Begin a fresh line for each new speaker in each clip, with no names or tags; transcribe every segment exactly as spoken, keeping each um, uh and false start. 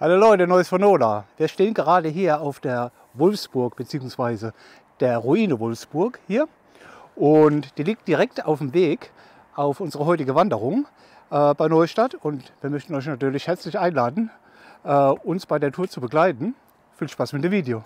Hallo Leute, Neues von Nola. Wir stehen gerade hier auf der Wolfsburg bzw. der Ruine Wolfsburg hier und die liegt direkt auf dem Weg auf unsere heutige Wanderung äh, bei Neustadt und wir möchten euch natürlich herzlich einladen, äh, uns bei der Tour zu begleiten. Viel Spaß mit dem Video.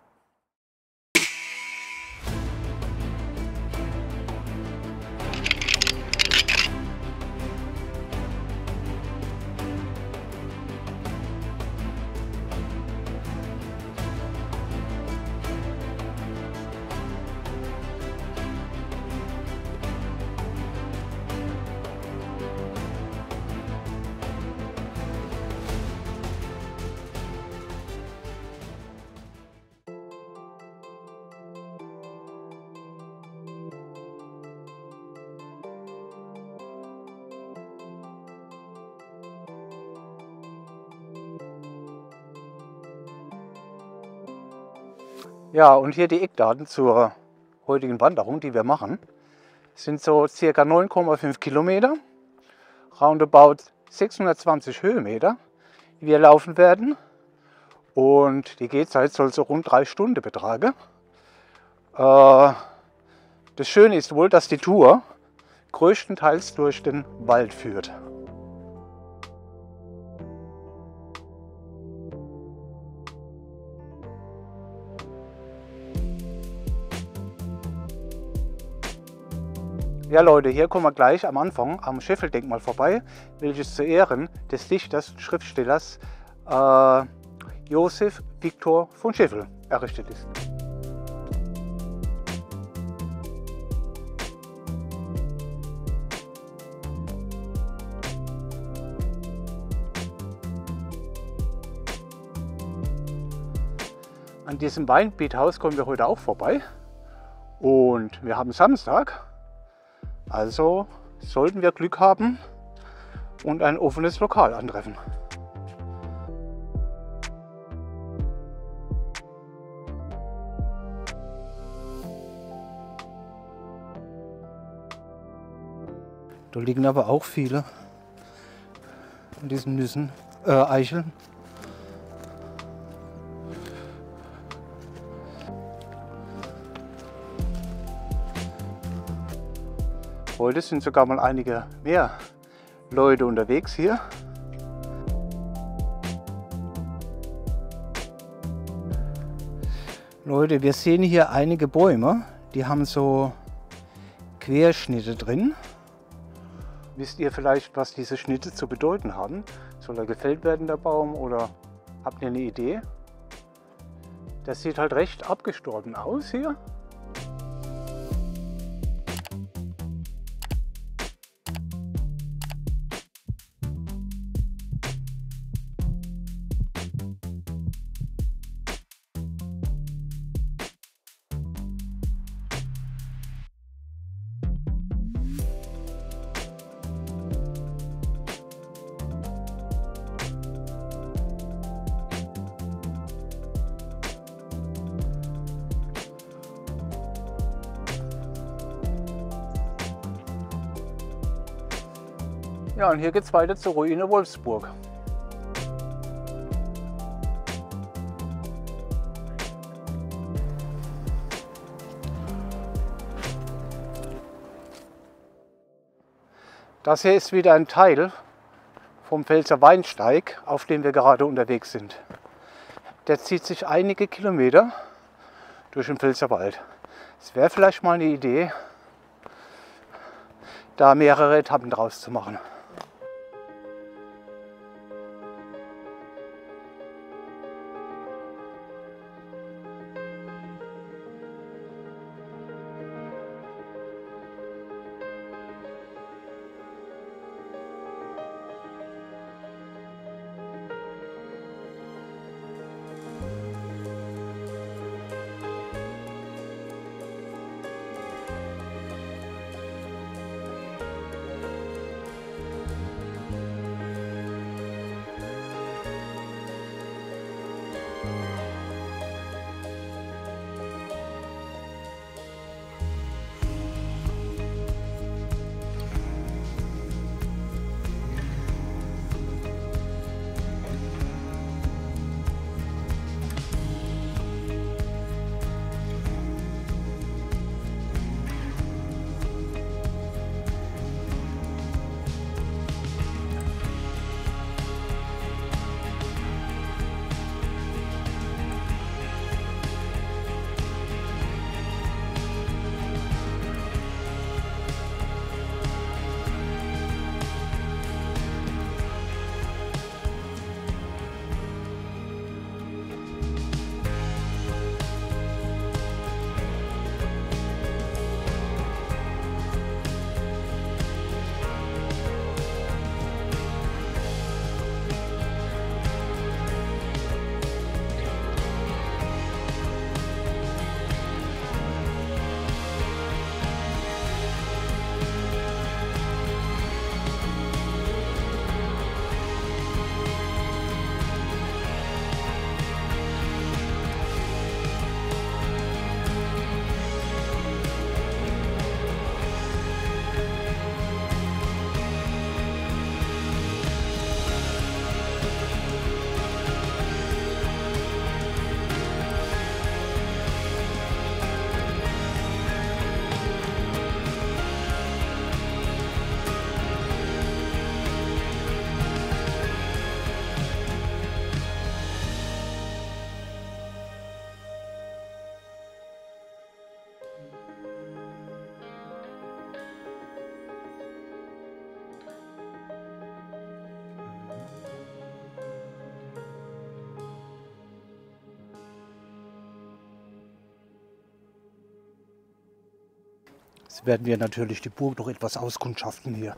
Ja, und hier die Eckdaten zur heutigen Wanderung, die wir machen, sind so circa neun Komma fünf Kilometer, roundabout sechshundertzwanzig Höhenmeter, die wir laufen werden. Und die Gehzeit soll so rund drei Stunden betragen. Äh, das Schöne ist wohl, dass die Tour größtenteils durch den Wald führt. Ja Leute, hier kommen wir gleich am Anfang am Scheffeldenkmal vorbei, welches zu Ehren des Dichters und Schriftstellers äh, Josef Victor von Scheffel errichtet ist. An diesem Weinbiethaus kommen wir heute auch vorbei und wir haben Samstag. Also sollten wir Glück haben und ein offenes Lokal antreffen. Da liegen aber auch viele an diesen Nüssen, äh, Eicheln. Heute sind sogar mal einige mehr Leute unterwegs hier. Leute, wir sehen hier einige Bäume, die haben so Querschnitte drin. Wisst ihr vielleicht, was diese Schnitte zu bedeuten haben? Soll er gefällt werden, der Baum, oder habt ihr eine Idee? Das sieht halt recht abgestorben aus hier. Ja, und hier geht es weiter zur Ruine Wolfsburg. Das hier ist wieder ein Teil vom Pfälzer Weinsteig, auf dem wir gerade unterwegs sind. Der zieht sich einige Kilometer durch den Pfälzerwald. Es wäre vielleicht mal eine Idee, da mehrere Etappen draus zu machen. Jetzt werden wir natürlich die Burg noch etwas auskundschaften hier.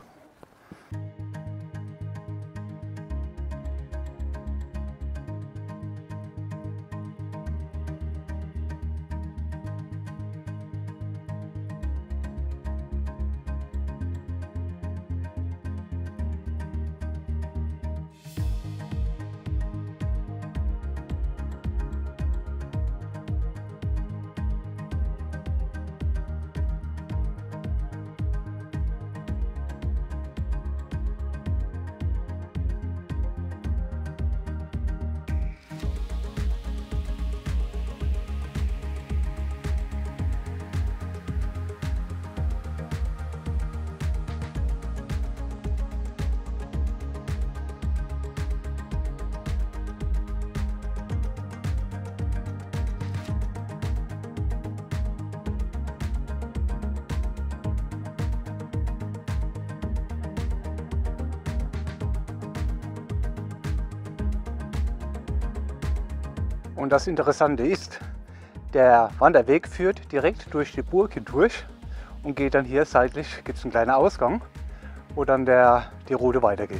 Und das Interessante ist, der Wanderweg führt direkt durch die Burg hindurch und geht dann hier seitlich, gibt es einen kleinen Ausgang, wo dann der, die Route weitergeht.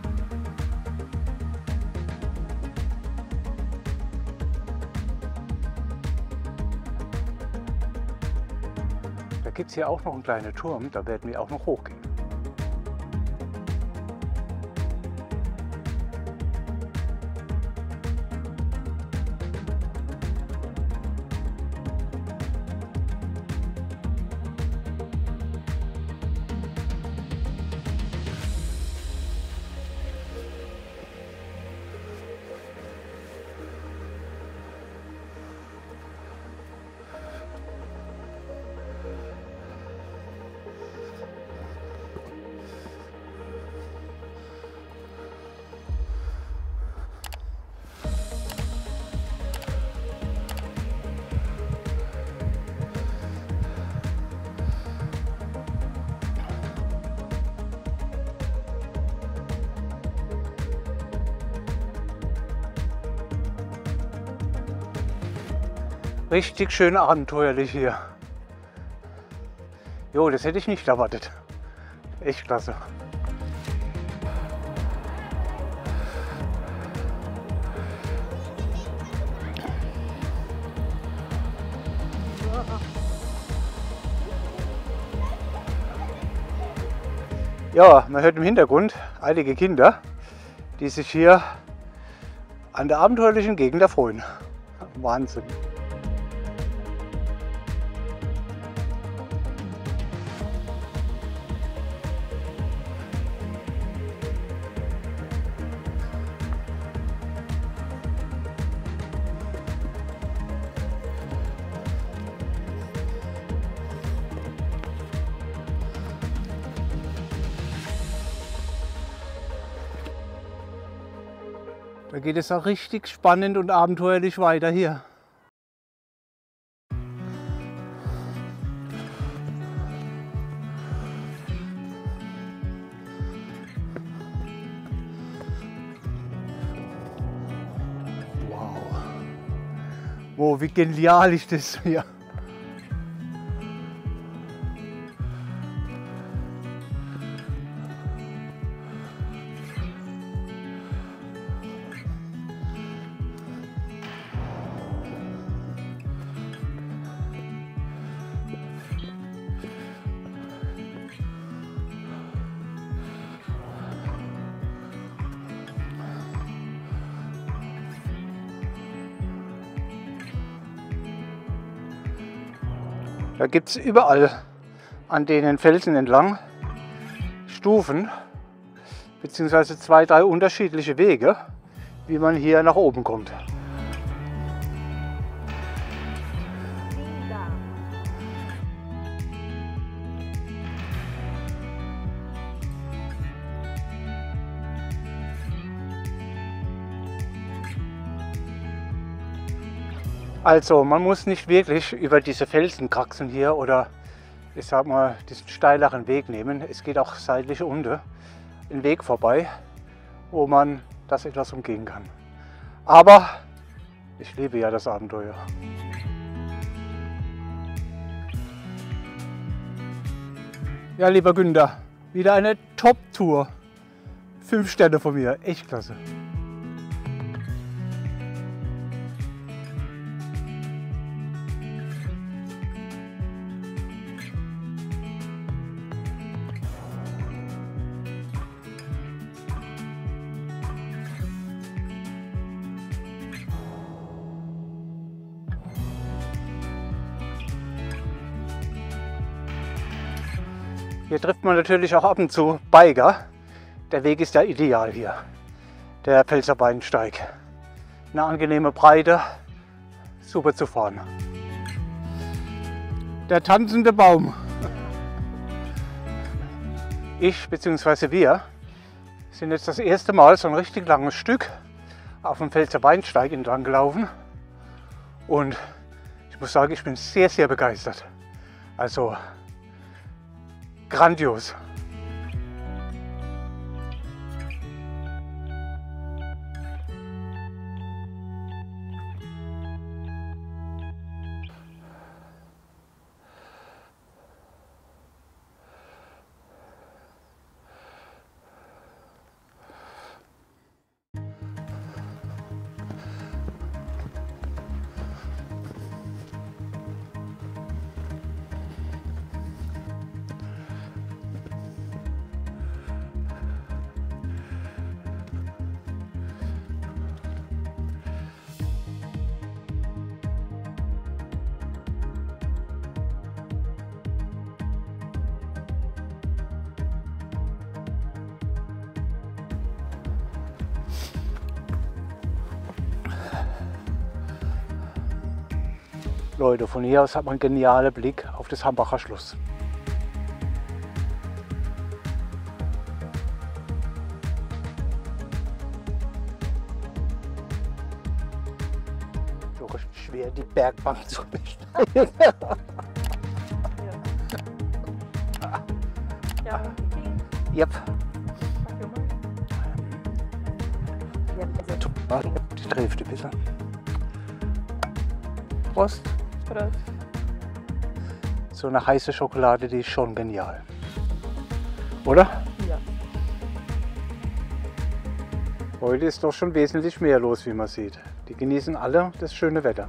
Da gibt es hier auch noch einen kleinen Turm, da werden wir auch noch hochgehen. Richtig schön abenteuerlich hier. Jo, das hätte ich nicht erwartet. Echt klasse. Ja, man hört im Hintergrund einige Kinder, die sich hier an der abenteuerlichen Gegend erfreuen. Wahnsinn. Da geht es auch richtig spannend und abenteuerlich weiter hier. Wow. Wow, wie genial ist das hier. Da gibt es überall an den Felsen entlang Stufen bzw. zwei, drei unterschiedliche Wege, wie man hier nach oben kommt. Also man muss nicht wirklich über diese Felsen kraxeln hier oder ich sag mal diesen steileren Weg nehmen. Es geht auch seitlich unten ein Weg vorbei, wo man das etwas umgehen kann. Aber ich liebe ja das Abenteuer. Ja, lieber Günther, wieder eine Top-Tour. Fünf Sterne von mir, echt klasse. Hier trifft man natürlich auch ab und zu Biker. Der Weg ist ja ideal hier, der Pfälzer Weinsteig. Eine angenehme Breite, super zu fahren. Der tanzende Baum. Ich bzw. wir sind jetzt das erste Mal so ein richtig langes Stück auf dem Pfälzer Weinsteig entlang gelaufen. Und ich muss sagen, ich bin sehr, sehr begeistert. Also grandios. Leute, von hier aus hat man einen genialen Blick auf das Hambacher Schloss. So schwer die Bergbank zu besteigen.
Ja.
Yep.
Ja.
Die trifft ein bisschen. Prost.
Prost.
So eine heiße Schokolade, die ist schon genial. Oder?
Ja.
Heute ist doch schon wesentlich mehr los, wie man sieht. Die genießen alle das schöne Wetter.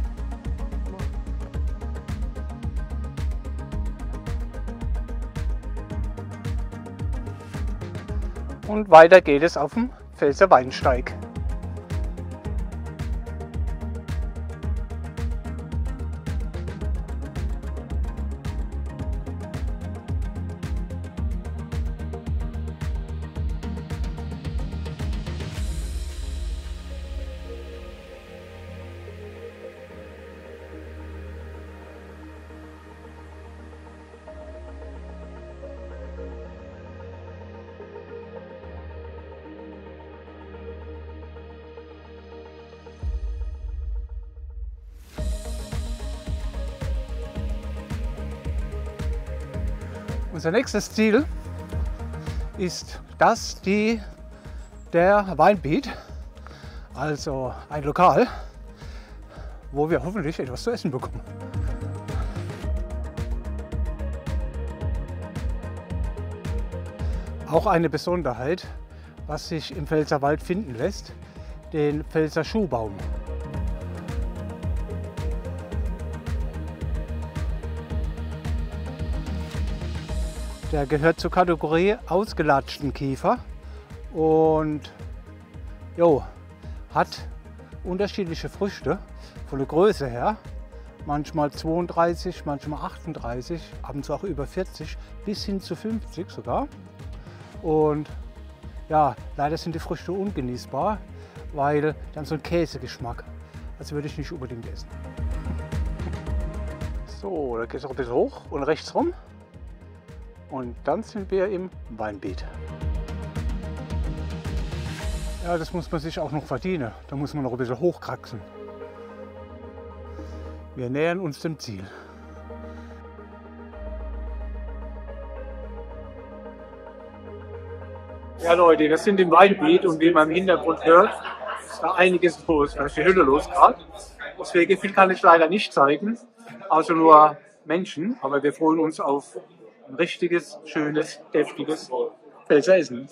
Und weiter geht es auf dem Pfälzer Weinsteig. Unser nächstes Ziel ist das, die, der Weinbeet, also ein Lokal, wo wir hoffentlich etwas zu essen bekommen. Auch eine Besonderheit, was sich im Pfälzerwald finden lässt, den Pfälzer Schuhbaum. Der gehört zur Kategorie ausgelatschten Kiefer und jo, hat unterschiedliche Früchte von der Größe her. Manchmal zweiunddreißig, manchmal achtunddreißig, ab und zu auch über vierzig, bis hin zu fünfzig sogar. Und ja, leider sind die Früchte ungenießbar, weil die haben so einen Käsegeschmack. Das würde ich nicht unbedingt essen. So, da geht es auch ein bisschen hoch und rechts rum. Und dann sind wir im Weinbeet. Ja, das muss man sich auch noch verdienen. Da muss man noch ein bisschen hochkraxeln. Wir nähern uns dem Ziel. Ja Leute, wir sind im Weinbeet und wie man im Hintergrund hört, ist da einiges los. Da ist die Hölle los gerade. Deswegen viel kann ich leider nicht zeigen, außer nur Menschen. Aber wir freuen uns auf ein richtiges, schönes, deftiges Pfälzer Essen.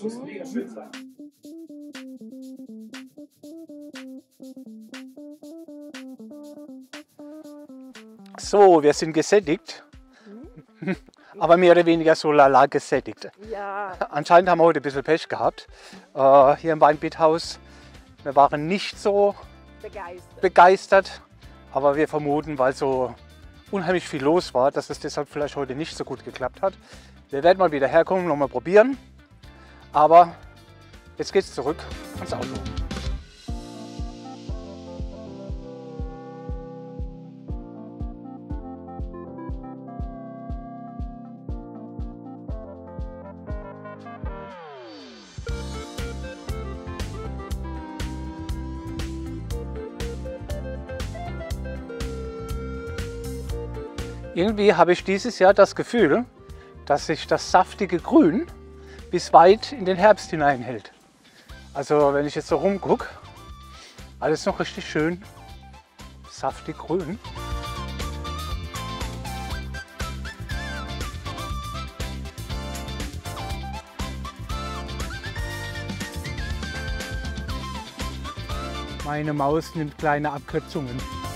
So, wir sind gesättigt, aber mehr oder weniger so lala gesättigt.
Ja.
Anscheinend haben wir heute ein bisschen Pech gehabt. Äh, hier im Weinbiethaus, wir waren nicht so
Begeistert.
begeistert, aber wir vermuten, weil so unheimlich viel los war, dass es deshalb vielleicht heute nicht so gut geklappt hat. Wir werden mal wieder herkommen, noch mal probieren, aber jetzt geht's zurück ans Auto. Irgendwie habe ich dieses Jahr das Gefühl, dass sich das saftige Grün bis weit in den Herbst hineinhält. Also wenn ich jetzt so rumgucke, alles noch richtig schön saftig grün. Meine Maus nimmt kleine Abkürzungen.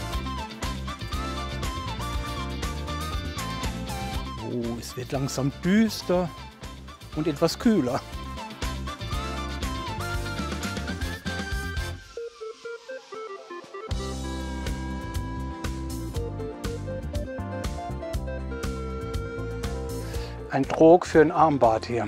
Oh, es wird langsam düster und etwas kühler. Ein Trog für ein Armbad hier.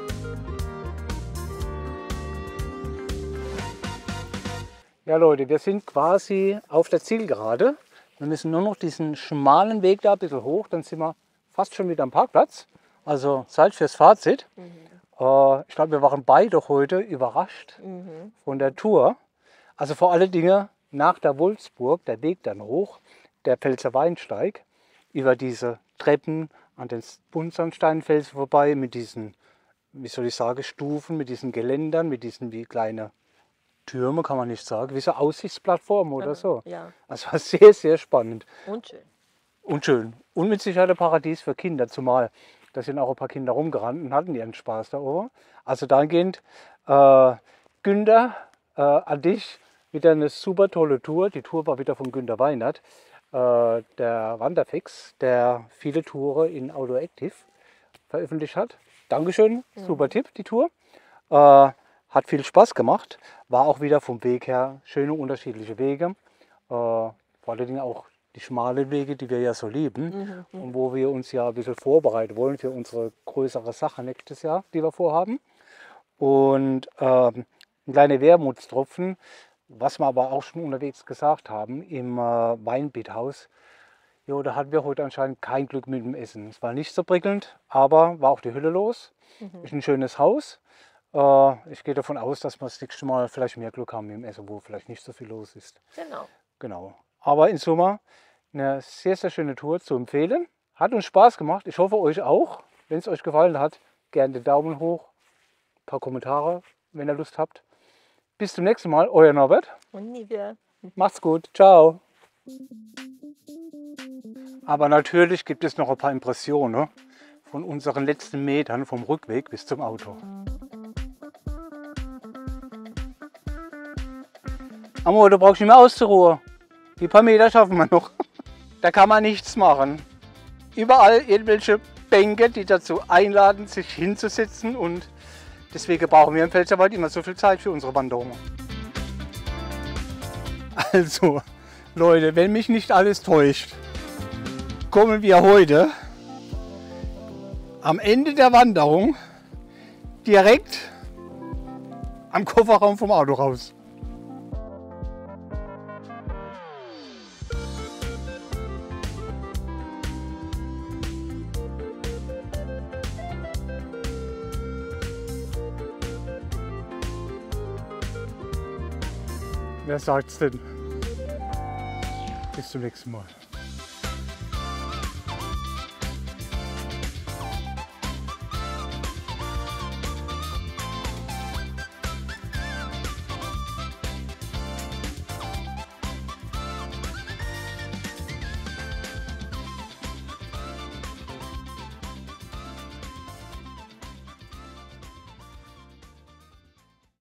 Ja Leute, wir sind quasi auf der Zielgerade. Wir müssen nur noch diesen schmalen Weg da ein bisschen hoch, dann sind wir fast schon wieder am Parkplatz. Also Zeit fürs Fazit. Mhm. Äh, ich glaube, wir waren beide heute überrascht mhm. von der Tour. Also vor allen Dingen nach der Wolfsburg, der Weg dann hoch, der Pfälzer Weinsteig, über diese Treppen an den Buntsandsteinfelsen vorbei, mit diesen, wie soll ich sagen, Stufen, mit diesen Geländern, mit diesen wie kleine Türme, kann man nicht sagen, wie so Aussichtsplattformen oder so.
Ja.
Das war sehr, sehr spannend.
Und schön.
Und schön. Und mit Sicherheit ein Paradies für Kinder, zumal da sind auch ein paar Kinder rumgerannt und hatten ihren Spaß da oben. Also dahingehend, äh, Günther, äh, an dich wieder eine super tolle Tour. Die Tour war wieder von Günter Weinert, äh, der Wanderfix, der viele Touren in Autoactive veröffentlicht hat. Dankeschön, mhm. super Tipp, die Tour. Äh, hat viel Spaß gemacht, war auch wieder vom Weg her schöne unterschiedliche Wege. Äh, vor allen Dingen auch die schmalen Wege, die wir ja so lieben mhm. und wo wir uns ja ein bisschen vorbereiten wollen für unsere größere Sache nächstes Jahr, die wir vorhaben. Und ähm, ein kleiner Wermutstropfen, was wir aber auch schon unterwegs gesagt haben, im äh, Weinbiethaus. Jo, da hatten wir heute anscheinend kein Glück mit dem Essen. Es war nicht so prickelnd, aber war auch die Hülle los. Mhm. Ist ein schönes Haus. Äh, ich gehe davon aus, dass wir das nächste Mal vielleicht mehr Glück haben mit dem Essen, wo vielleicht nicht so viel los ist.
Genau.
Genau. Aber in Summe eine sehr, sehr schöne Tour zu empfehlen. Hat uns Spaß gemacht. Ich hoffe euch auch. Wenn es euch gefallen hat, gerne den Daumen hoch. Ein paar Kommentare, wenn ihr Lust habt. Bis zum nächsten Mal. Euer Norbert.
Und Nivea.
Macht's gut. Ciao. Aber natürlich gibt es noch ein paar Impressionen von unseren letzten Metern vom Rückweg bis zum Auto. Amor, du brauchst nicht mehr auszuruhen. Die paar Meter schaffen wir noch. Da kann man nichts machen. Überall irgendwelche Bänke, die dazu einladen, sich hinzusetzen. Und deswegen brauchen wir im Pfälzerwald immer so viel Zeit für unsere Wanderungen. Also, Leute, wenn mich nicht alles täuscht, kommen wir heute am Ende der Wanderung direkt am Kofferraum vom Auto raus. Wer sagt's denn? Bis zum nächsten Mal.